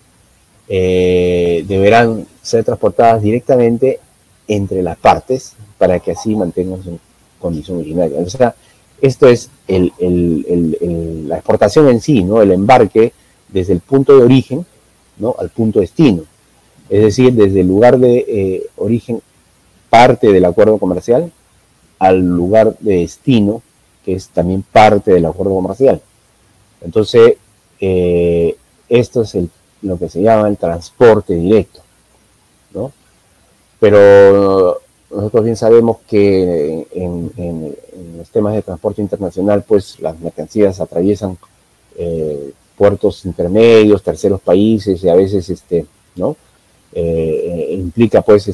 deberán ser transportadas directamente entre las partes para que así mantengan su condición originaria. O sea, esto es la exportación en sí, ¿no? El embarque desde el punto de origen, ¿no? Al punto destino. Es decir, desde el lugar de origen, parte del acuerdo comercial, al lugar de destino, que es también parte del acuerdo comercial. Entonces, esto es lo que se llama el transporte directo, ¿no? Pero nosotros bien sabemos que en los temas de transporte internacional, pues las mercancías atraviesan puertos intermedios, terceros países, y a veces, ¿no? Implica, pues,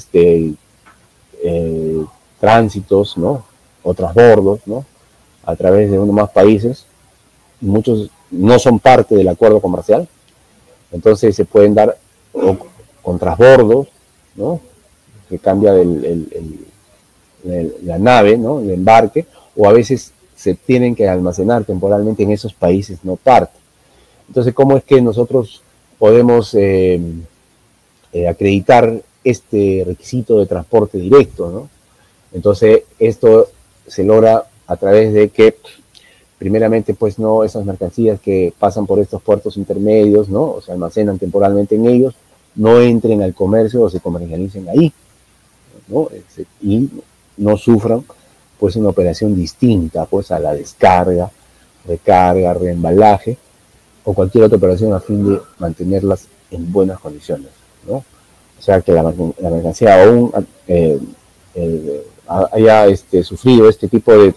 tránsitos, ¿no? O transbordos, ¿no? A través de uno más países. Muchos no son parte del acuerdo comercial, entonces se pueden dar con transbordos, ¿no? Que cambia la nave, ¿no? El embarque, o a veces se tienen que almacenar temporalmente en esos países no parte. Entonces, ¿cómo es que nosotros podemos acreditar este requisito de transporte directo, ¿no? Entonces, esto se logra a través de que, primeramente, pues no, esas mercancías que pasan por estos puertos intermedios, ¿no? O se almacenan temporalmente en ellos, no entren al comercio o se comercialicen ahí, ¿no? Y no sufran, pues, una operación distinta, pues, a la descarga, recarga, reembalaje o cualquier otra operación a fin de mantenerlas en buenas condiciones, ¿no? O sea, que la mercancía aún haya sufrido este tipo de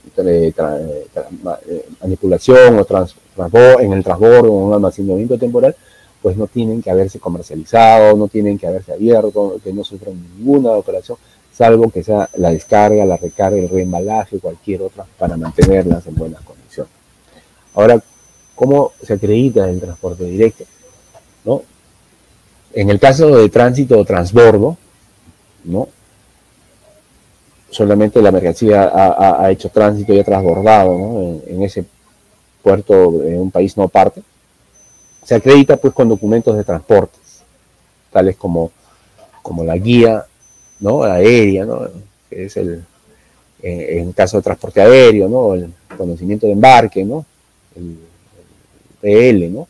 manipulación o en el transbordo o un almacenamiento temporal, pues no tienen que haberse comercializado, no tienen que haberse abierto, que no sufran ninguna operación, salvo que sea la descarga, la recarga, el reembalaje, cualquier otra, para mantenerlas en buenas condiciones. Ahora, ¿cómo se acredita el transporte directo? ¿No? En el caso de tránsito o transbordo, ¿no? Solamente la mercancía ha hecho tránsito y ha transbordado, ¿no? en ese puerto en un país no parte, se acredita pues con documentos de transportes, tales como la guía, ¿no? Aérea, ¿no? Que es en caso de transporte aéreo, ¿no? El conocimiento de embarque, ¿no? El PL, ¿no?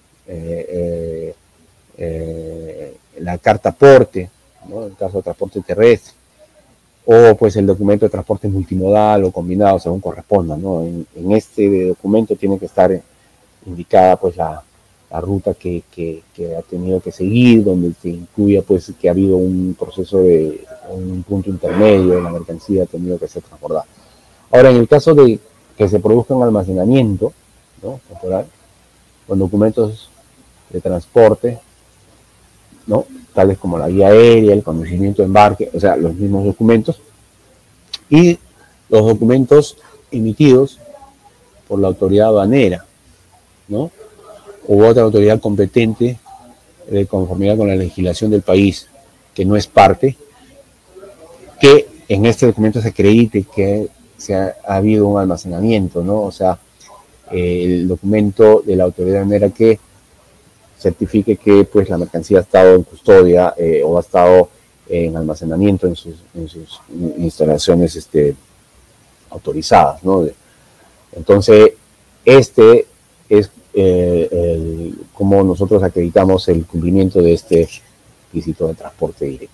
La carta aporte, ¿no? En caso de transporte terrestre, o pues el documento de transporte multimodal o combinado según corresponda, ¿no? En este documento tiene que estar indicada pues la ruta que ha tenido que seguir, donde se incluya pues que ha habido un proceso de un punto intermedio de la mercancía ha tenido que ser transbordada. Ahora, en el caso de que se produzca un almacenamiento, ¿no? Temporal, con documentos de transporte, ¿no? Tales como la guía aérea, el conocimiento de embarque, o sea, los mismos documentos, y los documentos emitidos por la autoridad aduanera, ¿no? U otra autoridad competente de conformidad con la legislación del país, que no es parte, que en este documento se acredite que ha habido un almacenamiento, ¿no? O sea, el documento de la autoridad aduanera que certifique que pues la mercancía ha estado en custodia o ha estado en almacenamiento en sus instalaciones autorizadas, ¿no? Entonces, este es como nosotros acreditamos el cumplimiento de este requisito de transporte directo.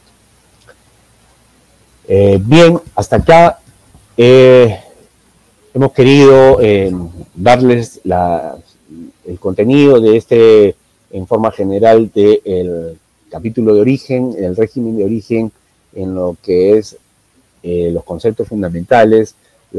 Bien, hasta acá hemos querido darles el contenido de este, en forma general, del capítulo de origen, el régimen de origen, en lo que es los conceptos fundamentales,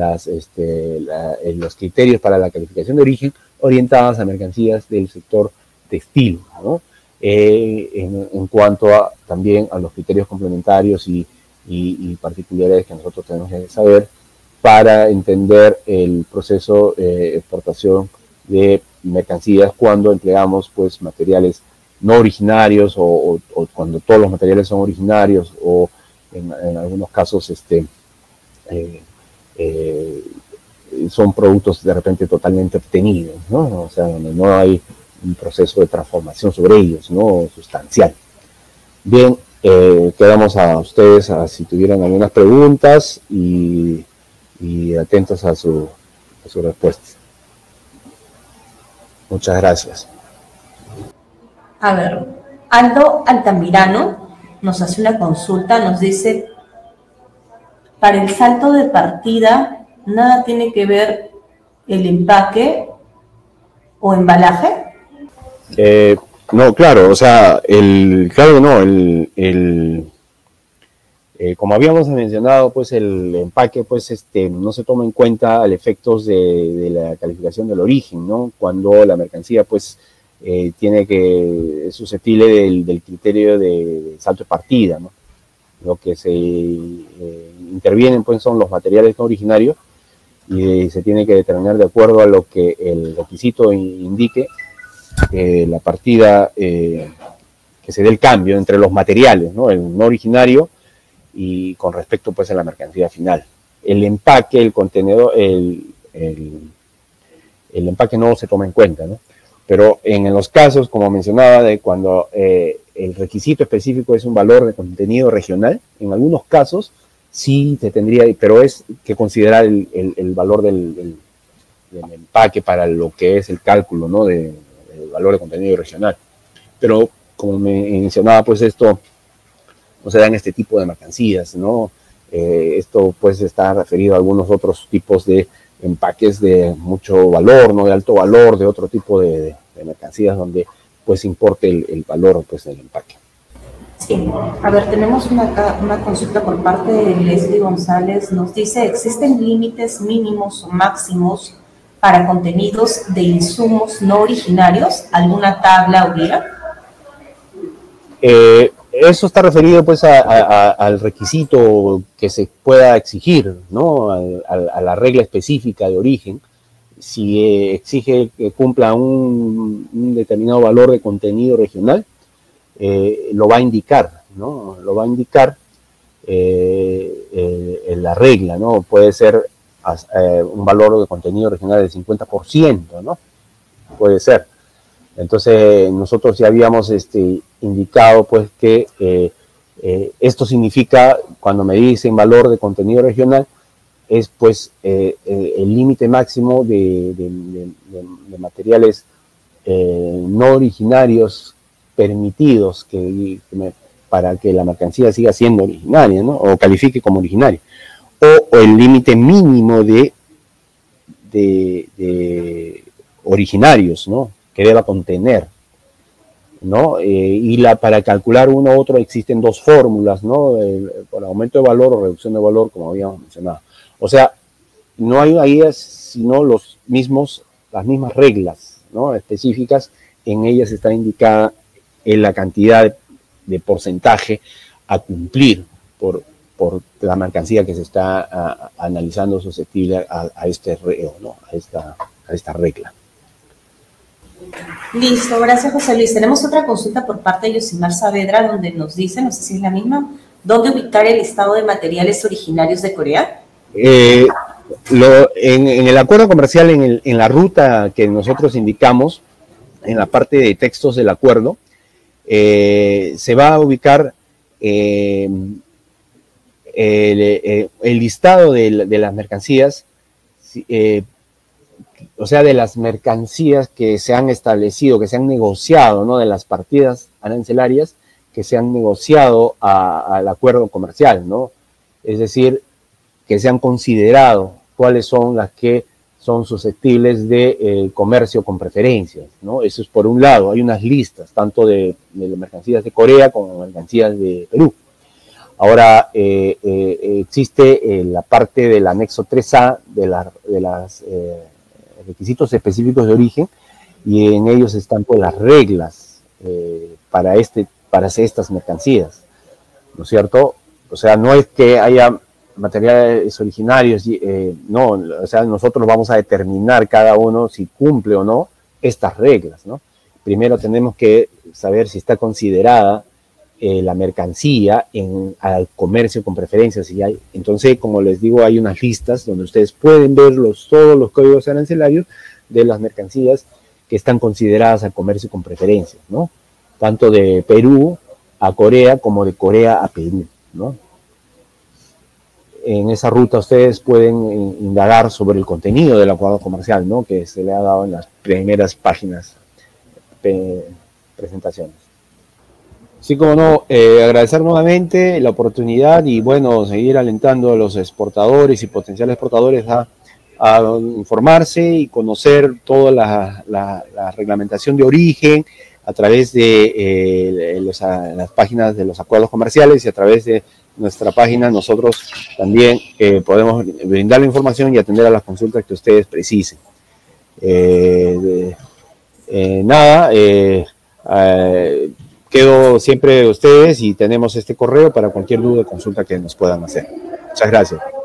los criterios para la calificación de origen orientadas a mercancías del sector textil, ¿no? En cuanto también a los criterios complementarios y particularidades que nosotros tenemos que saber para entender el proceso de exportación de mercancías cuando empleamos pues materiales no originarios o cuando todos los materiales son originarios o en algunos casos son productos de repente totalmente obtenidos, ¿no? O sea, donde no hay un proceso de transformación sobre ellos, ¿no? Sustancial. Bien, quedamos a ustedes si tuvieran algunas preguntas y atentos a su respuesta. Muchas gracias. A ver, Aldo Altamirano nos hace una consulta, nos dice, para el salto de partida, ¿nada tiene que ver el empaque o embalaje? No, claro, o sea, como habíamos mencionado, pues el empaque, pues no se toma en cuenta al efectos de la calificación del origen, ¿no? Cuando la mercancía, pues, es susceptible del criterio de salto de partida, ¿no? Lo que se intervienen, pues, son los materiales no originarios y se tiene que determinar de acuerdo a lo que el requisito indique la partida, que se dé el cambio entre los materiales, ¿no? El no originario y con respecto pues a la mercancía final. El empaque, el contenedor, el empaque no se toma en cuenta, ¿no? Pero en los casos, como mencionaba, de cuando el requisito específico es un valor de contenido regional, en algunos casos sí se tendría, pero es que considerar el valor del empaque para lo que es el cálculo, ¿no? del valor de contenido regional. Pero como mencionaba, pues esto no se da en este tipo de mercancías, ¿no? Esto pues está referido a algunos otros tipos de empaques de mucho valor, ¿no? De alto valor, de otro tipo de mercancías donde pues importe el valor pues del empaque. Sí, a ver, tenemos una consulta por parte de Leslie González. Nos dice, ¿existen límites mínimos o máximos para contenidos de insumos no originarios? ¿Alguna tabla o guía? Eso está referido pues al requisito que se pueda exigir, ¿no? A la regla específica de origen. Si exige que cumpla un determinado valor de contenido regional, lo va a indicar, ¿no? Lo va a indicar en la regla, ¿no? Puede ser un valor de contenido regional del 50%, ¿no? Puede ser. Entonces, nosotros ya habíamos indicado pues que esto significa, cuando me dicen valor de contenido regional, es pues el límite máximo de materiales no originarios permitidos para que la mercancía siga siendo originaria, ¿no? O califique como originaria. O el límite mínimo de originarios, ¿no? Que deba contener, ¿no? Para calcular uno u otro existen dos fórmulas, ¿no? Por aumento de valor o reducción de valor, como habíamos mencionado. O sea, no hay ahí sino las mismas reglas, ¿no? Específicas. En ellas está indicada la cantidad de porcentaje a cumplir por la mercancía que se está analizando susceptible a este reo, ¿no? esta regla. Listo, gracias José Luis. Tenemos otra consulta por parte de Yosimar Saavedra donde nos dice, no sé si es la misma, ¿dónde ubicar el listado de materiales originarios de Corea? En el acuerdo comercial, en la ruta que nosotros indicamos, en la parte de textos del acuerdo, se va a ubicar el listado de las mercancías, o sea, de las mercancías que se han establecido, que se han negociado, ¿no? De las partidas arancelarias que se han negociado al acuerdo comercial, ¿no? Es decir, que se han considerado cuáles son las que son susceptibles de comercio con preferencias, ¿no? Eso es por un lado. Hay unas listas, tanto de mercancías de Corea como mercancías de Perú. Ahora, existe la parte del anexo 3A de las requisitos específicos de origen, y en ellos están pues las reglas para estas mercancías, ¿no es cierto? O sea, no es que haya materiales originarios, no, o sea, nosotros vamos a determinar cada uno si cumple o no estas reglas, ¿no? Primero tenemos que saber si está considerada la mercancía al comercio con preferencias. Entonces, como les digo, hay unas listas donde ustedes pueden ver todos los códigos arancelarios de las mercancías que están consideradas al comercio con preferencias, ¿no? Tanto de Perú a Corea como de Corea a Perú, ¿no? En esa ruta ustedes pueden indagar sobre el contenido del acuerdo comercial, ¿no? Que se le ha dado en las primeras páginas presentaciones. Sí, como no, agradecer nuevamente la oportunidad y bueno, seguir alentando a los exportadores y potenciales exportadores a informarse y conocer toda la reglamentación de origen a través de las páginas de los acuerdos comerciales, y a través de nuestra página nosotros también podemos brindar la información y atender a las consultas que ustedes precisen. Quedo siempre de ustedes y tenemos este correo para cualquier duda o consulta que nos puedan hacer. Muchas gracias.